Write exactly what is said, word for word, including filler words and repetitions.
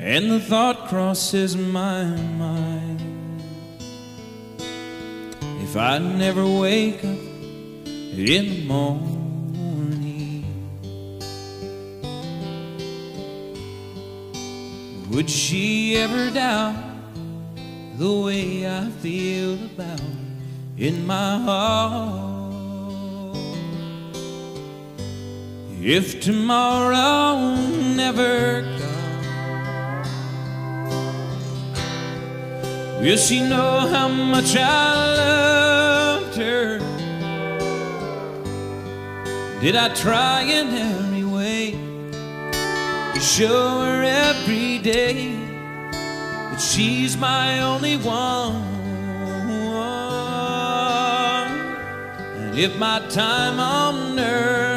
and the thought crosses my mind, if I never wake up in the morning, would she ever doubt the way I feel about her in my heart? If tomorrow never comes, will she know how much I loved her? Did I try in every way to show her every day that she's my only one? And if my time on earth